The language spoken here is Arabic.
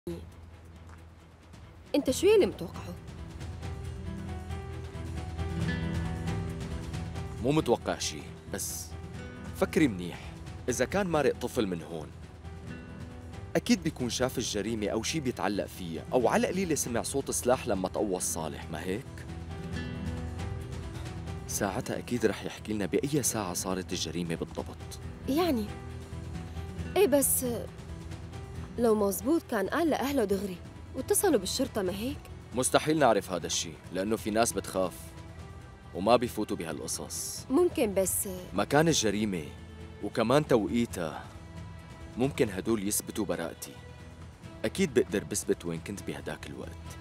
انت شو اللي متوقعه؟ مو متوقع شي، بس فكري منيح. إذا كان مارق طفل من هون أكيد بيكون شاف الجريمة أو شي بيتعلق فيها، أو على القليلة سمع صوت سلاح لما تقوص صالح، ما هيك؟ ساعتها أكيد رح يحكي لنا بأي ساعة صارت الجريمة بالضبط. يعني ايه، بس لو مزبوط كان قال لأهله دغري واتصلوا بالشرطة، ما هيك؟ مستحيل نعرف هذا الشي، لأنه في ناس بتخاف وما بيفوتوا بهالقصص. ممكن، بس مكان الجريمة وكمان توقيتها ممكن هدول يثبتوا براءتي. أكيد بقدر بثبت وين كنت بهداك الوقت.